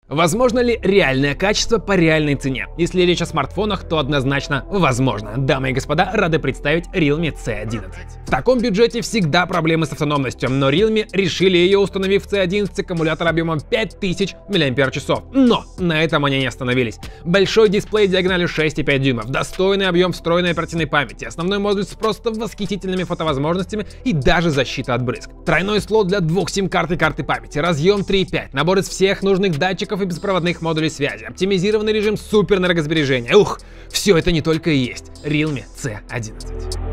Возможно ли реальное качество по реальной цене? Если речь о смартфонах, то однозначно возможно. Дамы и господа, рады представить Realme C11. В таком бюджете всегда проблемы с автономностью, но Realme решили ее, установив в C11 аккумулятор объемом 5000 мАч. Но на этом они не остановились. Большой дисплей диагональю 6,5 дюймов, достойный объем встроенной оперативной памяти, основной модуль с просто восхитительными фотовозможностями и даже защита от брызг. Тройной слот для 2 сим-карт и карты памяти, разъем 3.5, набор из всех нужных датчиков и беспроводных модулей связи, оптимизированный режим суперэнергосбережения. Ух, все это не только и есть Realme C11.